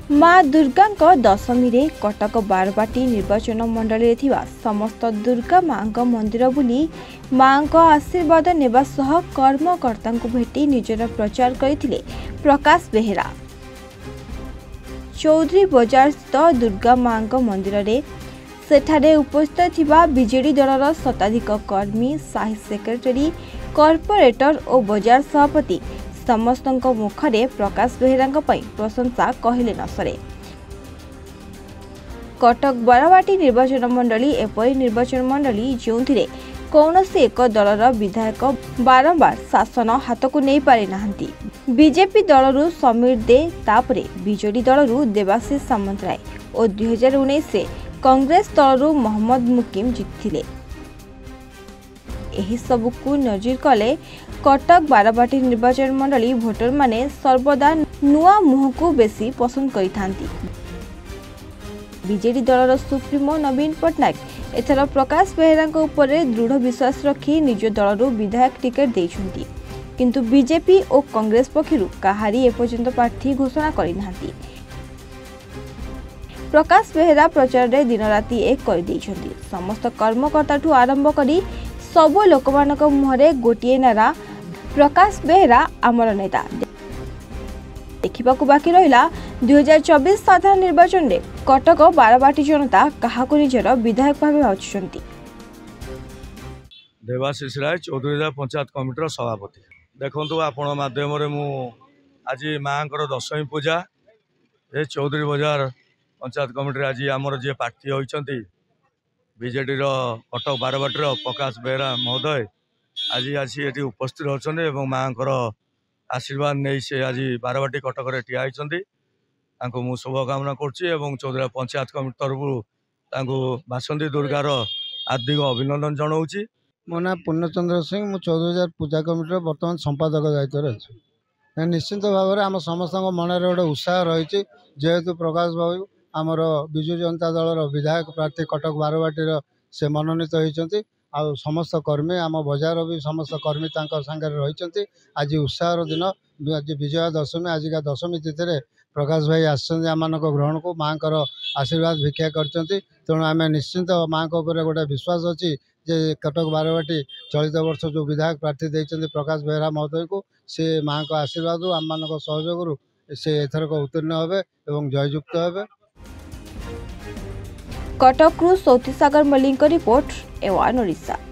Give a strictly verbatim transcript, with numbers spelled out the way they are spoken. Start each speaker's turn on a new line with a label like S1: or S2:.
S1: माँ दुर्गा दशमी रे कटक बारवाटी निर्वाचन मंडल में समस्त दुर्गा माँ मंदिर बुली माँ आशीर्वाद नेबा सह कर्मकर्ता भेटी निजर प्रचार करथिले प्रकाश बेहेरा। चौधरी बजार स्थित दुर्गा माँ मंदिर रे सेठारे उपस्थित थिबा बीजेडी दलर शताधिक कर्मी, साही सेक्रेटरी, कॉर्पोरेटर और बजार सभापति समस्त मुखरे प्रकाश बेहेरा प्रशंसा कहले न सरे। कटक बारवाटी निर्वाचन मंडली एपरी निर्वाचन मंडली जो कौनसी एक दलर विधायक बारंबार शासन हाथ को नहीं पारि नाहंती। बीजेपी दलरू समीर दे तापरे बीजेडी दलरू देवाशीष सामंतराय और दुई हजार उन्नीस से कांग्रेस दलरू मोहम्मद मुकीम जीतिले। एही सबुकु नजर कले कटक बारवाटी निर्वाचन मंडली भोटर माने सर्वदा नुआ मुह को बेसी पसंद करिथांती। बीजेडी दलर सुप्रीमो नवीन पट्टनायक एथर प्रकाश बेहेरा उपर दृढ़ विश्वास रखी निज दलरू विधायक टिकेट देइछंती, किंतु बीजेपी और कांग्रेस पक्षरु काहारी एपर्यंत प्रार्थी घोषणा करिनांती। प्रकाश बेहेरा प्रचार रे दिन राति एक कर देइछंती। समस्त कर्मकर्ता ठू आरंभ करी सबो लोकमानक मुहरे गोटिए नारा प्रकाश बेहेरा आमर नेता। देखिबाकू बाकी रहिला दुई हजार चौबीस साधारण निर्वाचन में कटक बारवाटी जनता काहाकू निजर विधायक भाव बाछुचंती।
S2: देवाशीष राय चौधरी पंचायत कमिटर सभापति। देखु आपण माध्यम मु आज माँ दशमी पूजा ये चौधरी बजार पंचायत कमिटी आज आमर जी प्रार्थी होती बीजेडी कटक बारवाटी प्रकाश बेहेरा महोदय आज आसी ये उपस्थित अच्छा माँ आशीर्वाद नहीं से आज बारवाटी कटक ठिया होती मु शुभकामना करुँच। चौधरी पंचायत कमिटी तरफ बासंती दुर्गार हार्दिक अभिनंदन जनाऊँगी।
S3: मो ना पूर्णचंद्र सिंह, मु चौधरी हजार पूजा कमिटी बर्तमान संपादक दायित्व अच्छे। निश्चित भाव में आम समस्त मन में गोटे उत्साह रही जेहेतु प्रकाश बाबू आमर विजु जनता दल विधायक प्रार्थी कटक बारवाटी से मनोनीत होती। आ समस्त कर्मी आम बजार भी समस्त कर्मी सागर रही। आज उत्साह दिन आज विजया दशमी, आजिका दशमी तिथि प्रकाश भाई आम ग्रहण को माँ आशीर्वाद भिक्षा कर तेणु आम निश्चिंत माँ गोटे विश्वास अच्छी जे कटक बारवाटी चलित वर्ष जो विधायक प्रार्थी देते प्रकाश बेहेरा महोदय को से माँ को आशीर्वाद आम मान सहयोग से एथरक उत्तीर्ण हे और जययुक्त हे।
S1: कटक रु सौती सागर मल्लिक रिपोर्ट एवान ओडिशा।